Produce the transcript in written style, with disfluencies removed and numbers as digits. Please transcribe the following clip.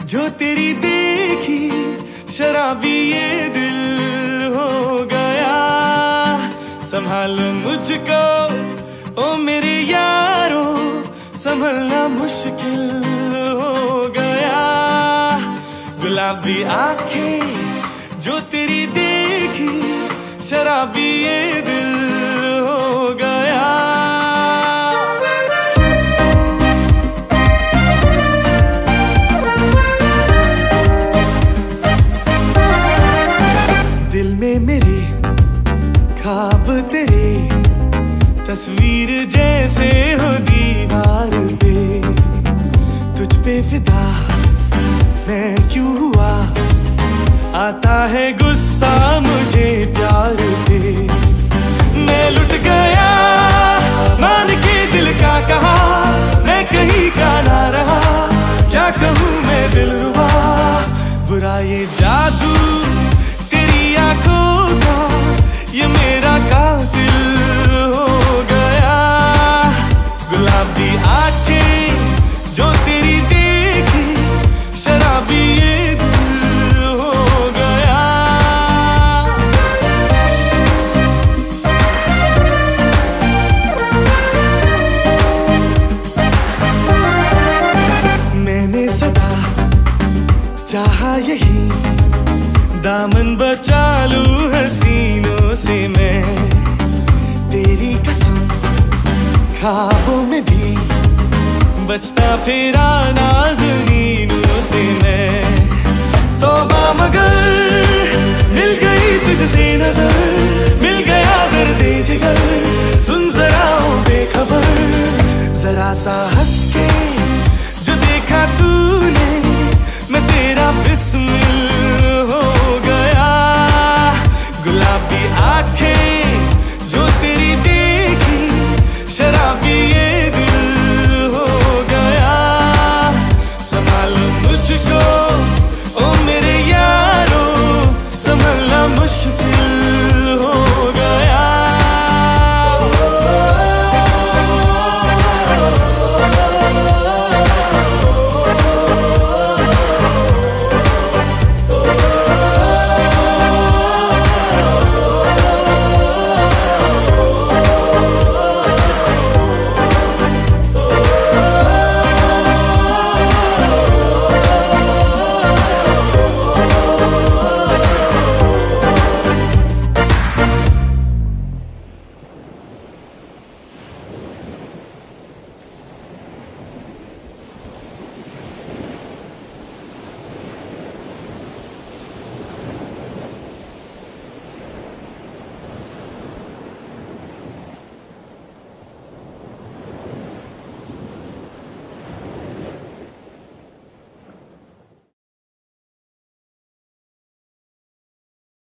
जो तेरी देखी शराबी ये दिल हो गया। संभालो मुझको ओ मेरे यारो, संभलना मुश्किल हो गया। गुलाबी आंखें जो तेरी देखी शराबी ये दिल हो गया। दिल में मेरे ख्वाब तेरे, तस्वीर जैसे हो दीवार पे। तुझ पे फिदा मैं क्यों हुआ, आता है गुस्सा मुझे प्यार पे। मैं लुट गया मान के दिल का कहा, मैं कहीं का ना रहा। क्या कहूँ मैं दिलरुबा, बुरा ये जादू तेरी आंखों का, ये मेरा कातिल हो गया। गुलाबी आंखें जो तेरी देखी शराबी ये दिल हो गया। मैंने सदा चाहा यही, दामन बचा लूं हसीनों से मैं। तेरी कसम ख्वाबों में भी बचता फिरा नाज़नीन